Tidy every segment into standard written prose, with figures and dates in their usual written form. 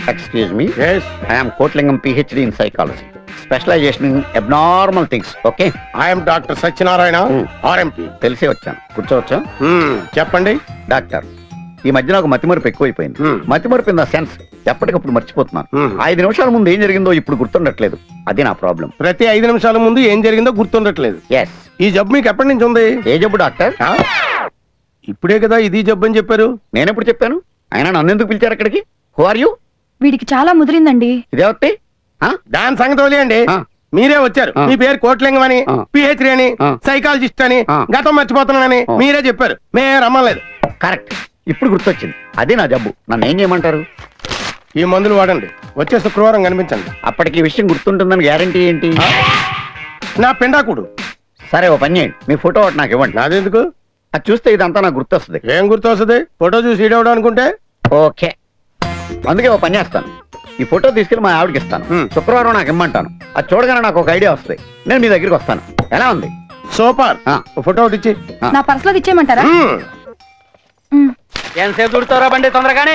Excuse me. Yes. I am Kotlingam PhD in psychology. Specialization in abnormal things. Okay. I am Dr. Satyanarayana, RMP. తెలిసే వచ్చాను. కూర్చోవచ్చా? చెప్పండి doctor. ఈ మధ్య నాకు మతిమరుపు ఎక్కువైపోయింది. మతిమరుపు ఇన్ ద సెన్స్ ఎప్పటికప్పుడు మర్చిపోతున్నాను. 5 నిమిషాల ముందు ఏం జరిగిందో ఇప్పుడు గుర్తుండట్లేదు. అది నా ప్రాబ్లం. ప్రతి 5 నిమిషాల ముందు ఏం జరిగిందో గుర్తుండట్లేదు. ఎస్. ఈ జబ్బు మీకు ఎప్పటి నుంచి ఉంది? ఏ జబ్బు డాక్టర్? ఇప్పుడే కదా ఇది జబ్బు అని చెప్పారు. నేను ఎప్పుడు చెప్పాను? అయినా నన్ను ఎందుకు పిలిచారు అక్కడికి? Who are you? వీడికి చాలా ముదిరిందండి. ఇదేవత్తి? దాని సంగతి వదిలేయండి. మీరే వచ్చారు. మీ పేరు కోట్లింగం అని, పిహెచ్డి అని, సైకాలజిస్ట్ అని, గతం మర్చిపోతున్నానని మీరే చెప్పారు. మేము రమ్మలేదు. కరెక్ట్. ఇప్పుడు గుర్తొచ్చింది. అదే నా జబ్బు. నన్ను ఏం చేయమంటారు? ఈ మందులు వాడండి. వచ్చే శుక్రవారం కనిపించండి. అప్పటికి ఈ విషయం గుర్తుంటుందని గ్యారంటీ ఏంటి? నా పిండాకుడు. సరే, ఓ పని చేయండి. మీ ఫోటో ఒకటి నాకు ఇవ్వండి. నాదెందుకు? అది చూస్తే ఇదంతా నాకు గుర్తొస్తుంది. ఏం గుర్తొస్తుంది? ఫోటో చూసి ఈడవడం అనుకుంటే ఓకే. అందుకే ఓ పని చేస్తాను. ఈ ఫోటో తీసుకెళ్లి మా ఆవిడకి ఇస్తాను. శుక్రవారం నాకు ఇమ్మంటాను. అది చూడగానే నాకు ఒక ఐడియా వస్తుంది. నేను మీ దగ్గరికి వస్తాను. ఎలా ఉంది? సూపర్. ఫోటో ఒకటి ఇచ్చి నా పర్సులోకి ఇచ్చేయమంటారా? ఎంతసేపు దుడుతారా బండి? తొందరగానే.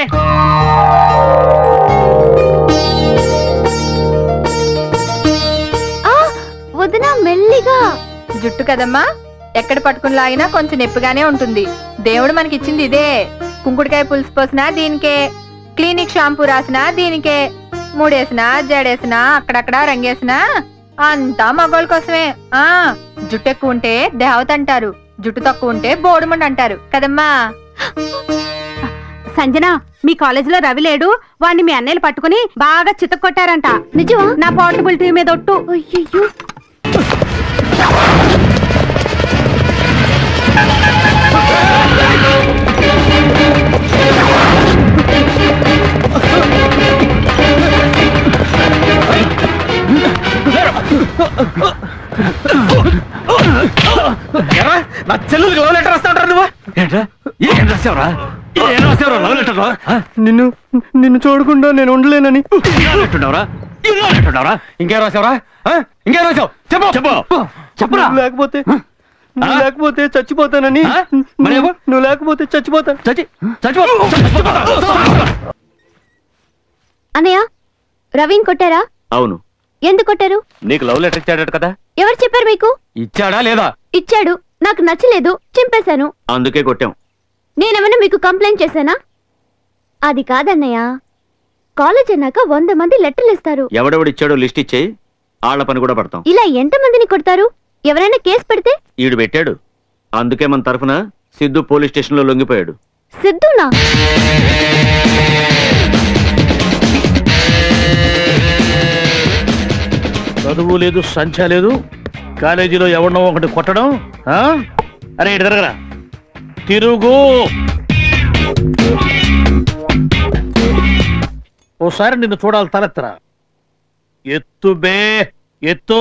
వదినా మెల్లిగా. జుట్టు కదమ్మా, ఎక్కడ పట్టుకుని లాగినా కొంచెం నొప్పిగానే ఉంటుంది. దేవుడు మనకిచ్చింది ఇదే. కుంకుడికాయ పులుసు పోసినా దీనికే, క్లినిక్ షాంపూ రాసినా దీనికే, మూడేసినా జడేసినా అక్కడక్కడ రంగేసినా అంతా మగోళ్ళ కోసమే. జుట్టు ఎక్కువ ఉంటే దేవత అంటారు, జుట్టు తక్కువ ఉంటే బోడుమండి అంటారు కదమ్మా. సంజన, మీ కాలేజీలో రవి లేడు, వాడిని మీ అన్నయ్యలు పట్టుకుని బాగా చితక్కొట్టారంట. నిజం? నా పోర్టబిలిటీ మీద ఒట్టు. అయ్యో, నా చెల్లుకి లవ్ లెటర్ వస్తా ఉంటారు. నువ్వు ఏం రాసావురా? ఏం రాసావురా లవ్ లెటర్? నిన్ను చూడకుండా నేను ఉండలేనని అంటున్నావురా? ఇంకేం రాసావురా? ఇంకేం రాసావు? చెప్పు చెప్పు చెప్పురా. లేకపోతే చచ్చిపోతానని. నువ్వు లేకపోతే చచ్చిపోతాను. అన్నయ్య, రవిని కొట్టారా? అవును. ఎందుకు కొట్టారు? నీకు లవ్ లెటర్ ఇచ్చాడట కదా? ఎవరు చెప్పారు మీకు? ఇచ్చాడా లేదా? ఇచ్చాడు. నాకు నచ్చలేదు, చింపేశాను. అందుకే కొట్టాం. నేనేమన్నా మీకు కంప్లైంట్ చేశానా? అది కాదన్నయ్య, కాలేజ్ అన్నాక 100 మంది లెటర్లు ఇస్తారు. ఎవడెవడిచ్చాడో లిస్ట్ ఇచ్చేయి, ఆళ్ల పని కూడా పడతాం. ఇలా ఎంతమందిని కొడతారు? ఎవరైనా కేసు పెడితే? ఈడు పెట్టాడు. అందుకే మన తరఫున సిద్ధు పోలీస్ స్టేషన్ లో లొంగిపోయాడు. సిద్ధునా? చదువు లేదు, సంఖ్య లేదు, కాలేజీలో ఎవరినో ఒకటి కొట్టడం. అరే ఇటు తిరగరా, తిరుగు. ఓసారి నిన్ను చూడాలి, తలెత్తరా. ఎత్తు బే, ఎత్తు.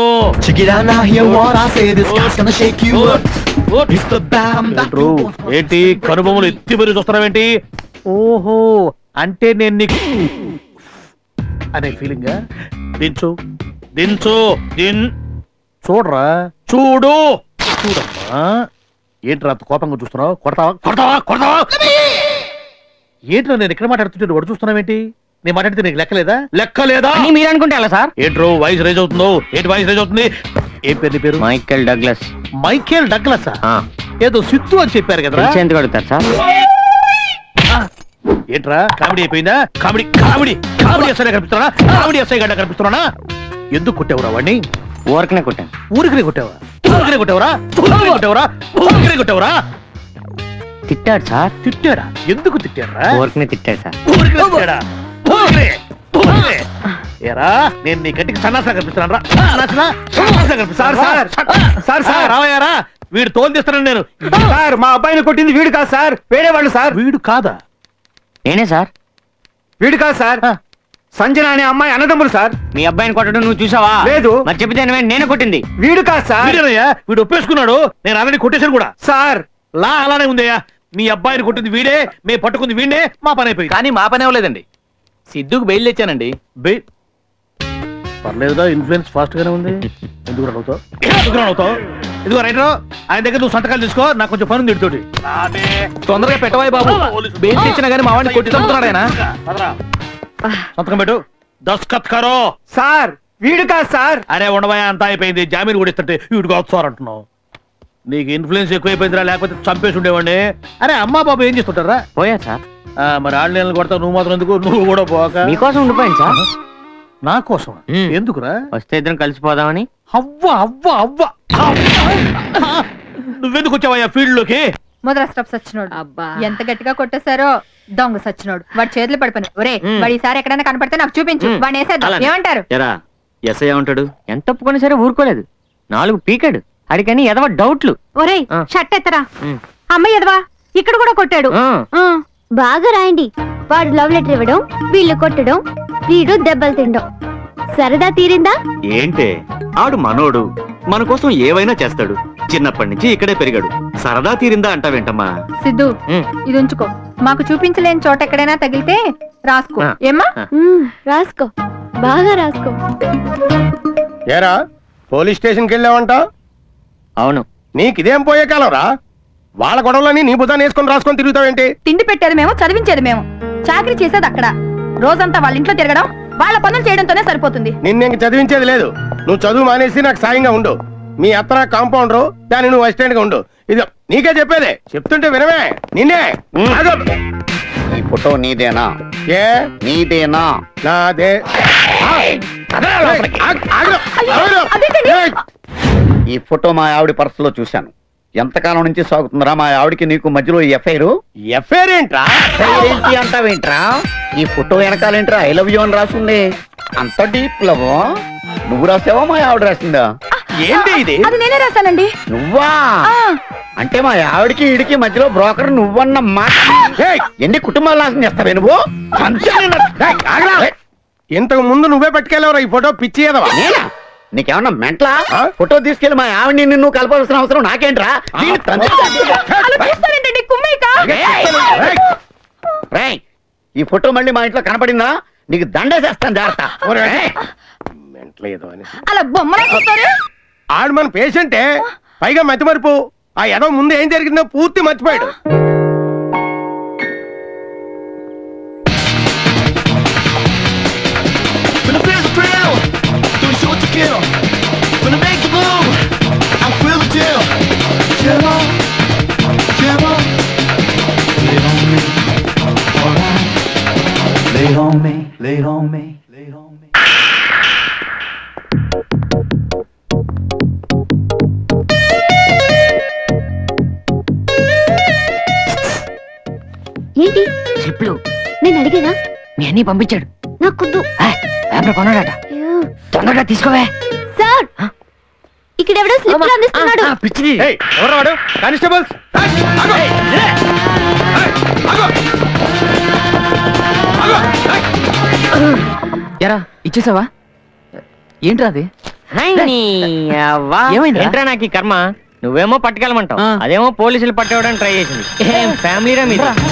ఏంటి కనుబొమ్మలు ఎత్తి మరి చూస్తున్నావేంటి? ఓహో, అంటే నేను నీకు అనే ఫీలింగ్. దించు దించు, చూడరా, చూడు చూడమ్మా. ఏంట్రా అంత కోపంగా చూస్తున్నావు? కొడతావా కొడతావా కొడతావా? ఏంట్రా నేను ఇక్కడ మాట్లాడుతుంటే వాడు చూస్తున్నావేంటి? నేను మాట్లాడితే నీకు లెక్కలేదా? లెక్కలేదా మీరు అనుకుంటే అలా సార్? ఏంట్రో వాయిస్ రైజ్ అవుతుందో? ఏంటి వాయిస్ రైజ్ అవుతుంది? ఏం పేరు నీ పేరు? Michael Douglas. Michael Douglas? ఏదో సిద్ధు అని చెప్పారు కదా. ఎందుకు అడుగుతారు సార్? ఏంట్రా కామెడీ అయిపోయిందా? కామెడీ కామెడీ కామెడీ ఎస్ఐ కనిపిస్తున్నా? కామెడీ ఎస్ఐ గడ్డ కనిపిస్తున్నా? ఎందుకు కొట్టావురా వాడిని? ఊరికనే కొట్టాను. ఊరికనే కొట్టావా? ఊరికనే కొట్టావరా? ఊరికనే కొట్టావరా? ఊరికనే కొట్టావరా? తిట్టాడు సార్. తిట్టాడా? ఎందుకు తిట్టారా? ఊరికనే తిట్టాడు సార్. ఊరికనే తిట్టాడా? ఏరా నేను నీ గట్టికి సన్నాసా కనిపిస్తున్నాను. రావయ్యారా, వీడు తోలు తీస్తాను నేను. సార్, మా అబ్బాయిని కొట్టింది వీడు కాదు సార్, వేరే వాళ్ళు సార్. వీడు కాదా? నేనే సార్. వీడు కాదు సార్, సంజన అనే అమ్మాయి అన్నదమ్ములు సార్. మీ అబ్బాయిని కొట్టడం నువ్వు చూసావా? లేదు. మరి చెప్తే నేనే కొట్టింది. వీడు కాదు సార్. వీడు ఒప్పేసుకున్నాడు. నేను అలానే కొట్టేశాను కూడా సార్. లా అలానే ఉందయ్యా. మీ అబ్బాయిని కొట్టింది వీడే, మేము పట్టుకుంది వీడే. మా పని అయిపోయింది. కానీ మా పని అవ్వలేదండి. సిద్ధుకు బెయిల్ తెచ్చానండి. బెయిల్ పర్లేదుగా, ఇన్ఫ్లుయెన్స్ ఫాస్ట్ గానే ఉంది. ఎందుకు రావుతావు? ఎందుకు రావుతావు? ఇదిగో రైటర్, ఆయన దగ్గర నువ్వు సంతకాలు తీసుకో, నాకు కొంచెం పని ఉంది ఇటుతోటి. తొందరగా పెట్టవాయి బాబు. బెయిల్ తెచ్చినా కానీ మా వాడిని కొట్టి చంపుతున్నాడు ఆయన. సంతకం పెట్టు. దస్కత్ కరో. సార్ వీడు కాదు సార్. అరే ఉండవా, అంతా అయిపోయింది. జామీన్ కూడా ఇస్తుంటే వీడు కాదు సార్ అంటున్నావు. నీకు ఇన్ఫ్లుయెన్స్ ఎక్కువైపోయిందిరా, లేకపోతే చంపేసి ఉండేవాడిని. అరే అమ్మా బాబు ఏం చేస్తుంటారా? పోయా సార్. మరి ఆన్లైన్ కొడతావు, నువ్వు మాత్రం ఎందుకు? నువ్వు కూడా పోక. మీకోసం ఉండిపోయాను సార్. నా కోసం ఎందుకురా? వస్తే ఇద్దరం కలిసిపోదామని. అవ్వ అవ్వ అవ్వ నువ్వెందుకు వచ్చావయ్యా ఫీల్డ్ లోకి? ముద్ర స్టప్ సచ్చినోడు. అబ్బా. ఎంత గట్టిగా కొట్టేశారో. దొంగ సచ్చినోడు. వాడి చేతులు పడిపోయి. ఒరే వాడి ఈసారి ఎక్కడైనా కనపడితే నాకు చూపించు. వాడిని వేసేద్దాం. ఏమంటారు? ఎరా ఎస్ఐ ఉంటాడు. ఎంత ఒప్పుకున్నా సరే ఊరుకోలేదు. 4 పీకాడు. అడిగని ఎదవ డౌట్లు. ఒరేయ్ షర్ట్ ఎత్తరా. అమ్మాయి ఎదవా ఇక్కడ కూడా కొట్టాడు. బాగా రాయండి. వాడు లవ్ లెటర్ ఇవ్వడం, వీళ్ళు కొట్టడం, వీడు దెబ్బలు తినడం. సరదా తీరిందా? ఏంటే ఆడు మనోడు, మన కోసం ఏవైనా చేస్తాడు. చిన్నప్పటి నుంచి ఇక్కడే పెరిగాడు. సరదా తీరిందా అంటావేంటమ్మా? సిద్ధు ఇది ఉంచుకో. మాకు చూపించలేని చోట ఎక్కడైనా తగిలితే రాసుకో. ఏమ్మా? రాసుకో, బాగా రాసుకో. ఏరా పోలీస్ స్టేషన్కి వెళ్ళావంట? అవును. నీకిదేం పోయే కాలం రా? వాళ్ళ గొడవలని నీ బుధాన్ని వేసుకొని రాసుకొని తిరుగుతావేంటి? తిండి పెట్టేది మేము, చదివించేది మేము, చాకరీ చేసేది అక్కడ. రోజంతా వాళ్ళ ఇంట్లో తిరగడం, వాళ్ళ పనులు చేయడంతోనే సరిపోతుంది. నిన్ను చదివించేది లేదు. నువ్వు చదువు మానేసి నాకు సాయంగా ఉండు. మీ అత్త నాకు కాంపౌండరు, దాన్ని నువ్వు అసిస్టెంట్ గా ఉండు. ఇది నీకే చెప్పేదే. చెప్తుంటే వినవే. నిన్నే. ఈ ఫోటో నీదేనా? ఏ నీదేనా? నాదే. ఈ ఫోటో మా ఆవిడ పర్సులో చూశాను. ఎంతకాలం నుంచి సాగుతుందిరా మా ఆవిడకి నీకు మధ్యలో ఈ ఎఫ్ఐఆర్? ఎఫ్ఐఆర్ ఏంట్రా? ఏంటి అంటావేంట్రా? ఈ ఫోటో వెనకాలేంట్రా ఐ లవ్ యూ అని రాసింది. అంత డీప్ లవ్ నువ్వు రాసావా మా ఆవిడ రాసిందా? ఏంటి ఇది? అది నేనే రాశానండి. నువ్వా? అంటే మా ఆవిడకి ఈడికి మధ్యలో బ్రోకర్ నువ్వన్న మాట. ఎన్ని కుటుంబాలు నాశనం చేస్తావే నువ్వు? ఇంతకు ముందు నువ్వే పట్టుకెళ్ళవరా ఈ ఫోటో? పిచ్చి ఏదవా? నీకేమన్నా మెంట్లా? ఫోటో తీసుకెళ్లి మా ఆవిడని నిన్ను కలపాల్సిన అవసరం నాకేంట్రా? ఈ ఫోటో మళ్ళీ మా ఇంట్లో కనపడిందా నీకు దండేసేస్తాను. జాగ్రత్త. అలా బొమ్మలు ఆడు మన పేషెంటే, పైగా మతిమరుపు. ఆ ఎడవ ముందు ఏం జరిగిందో పూర్తి మర్చిపోయాడు. ఏంటి స్లిప్లు నేను అడిగేనా? మీ అన్ని పంపించాడు. నాకొద్దు. పేపర్ కొన్నాడట. తొందరగా తీసుకోవే. సార్ ఇక్కడ ఎవడో స్లిప్ అందిస్తున్నాడు. పిచ్చిది. ఎవరు? కానిస్టేబుల్స్. ఎరా ఇచ్చేసావా? ఏంట్రా అది? ఏంట్రా నాకు ఈ కర్మ? నువ్వేమో పట్టుకెళ్ళమంటావు, అదేమో పోలీసులు పట్టేవడానికి ట్రై చేసింది. ఫ్యామిలీరా మీరు.